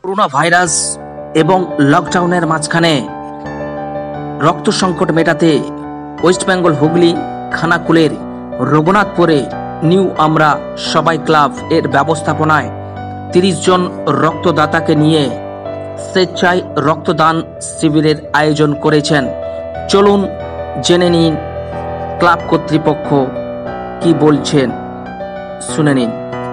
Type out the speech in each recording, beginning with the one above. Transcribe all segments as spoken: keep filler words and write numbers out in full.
Corona virus এবং লকডাউনের মাঝখানে রক্ত সংকট মেটাতে ওয়েস্ট বেঙ্গল হুগলি খানাকুলের রঘুনাথপুরে নিউ আমরা সবাই ক্লাব এর ব্যবস্থাপনায় তিরিশ জন রক্তদাতাকে নিয়ে স্বেচ্ছায় রক্তদান শিবিরের আয়োজন করেছেন। চলুন জেনে নিন ক্লাব কর্তৃপক্ষ কি বলছেন, শুনে নিন।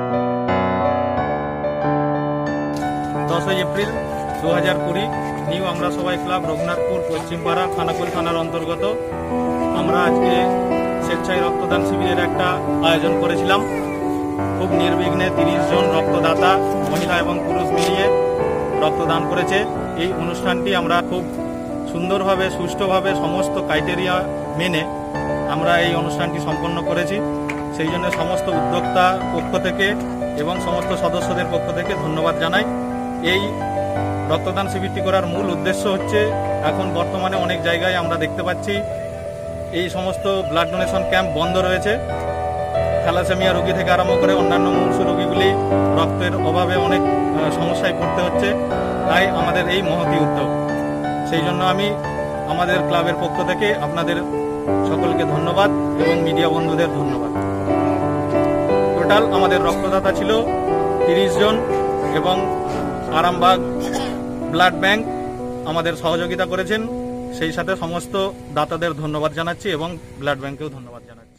দশই এপ্রিল দু হাজার কুড়ি নিউ আমরা সবাই ক্লাব রঘুনাথপুর পশ্চিমপাড়া খানাকুল থানার অন্তর্গত আমরা আজকে স্বেচ্ছায় রক্তদান শিবিরের একটা আয়োজন করেছিলাম। খুব নির্বিঘ্নে তিরিশ জন রক্তদাতা মহিলা এবং পুরুষ মিলিয়ে রক্তদান করেছে। এই অনুষ্ঠানটি আমরা খুব সুন্দরভাবে সুষ্ঠুভাবে সমস্ত ক্রাইটেরিয়া মেনে আমরা এই অনুষ্ঠানটি সম্পন্ন করেছি। সেই জন্য সমস্ত উদ্যোক্তা পক্ষ থেকে এবং সমস্ত সদস্যদের পক্ষ থেকে ধন্যবাদ জানাই। এই রক্তদান শিবিরটি করার মূল উদ্দেশ্য হচ্ছে, এখন বর্তমানে অনেক জায়গায় আমরা দেখতে পাচ্ছি এই সমস্ত ব্লাড ডোনেশন ক্যাম্প বন্ধ রয়েছে। থ্যালাসেমিয়া রোগী থেকে আরম্ভ করে অন্যান্য মুমূর্ষু রোগীগুলি রক্তের অভাবে অনেক সমস্যায় পড়তে হচ্ছে। তাই আমাদের এই মহতি উদ্যোগ। সেই জন্য আমি আমাদের ক্লাবের পক্ষ থেকে আপনাদের সকলকে ধন্যবাদ এবং মিডিয়া বন্ধুদের ধন্যবাদ। টোটাল আমাদের রক্তদাতা ছিল তিরিশ জন এবং আরামবাগ ব্লাড ব্যাংক আমাদের সহযোগিতা করেছেন। সেই সাথে সমস্ত দাতাদের ধন্যবাদ জানাচ্ছি এবং ব্লাড ব্যাংকেও ধন্যবাদ জানাচ্ছি।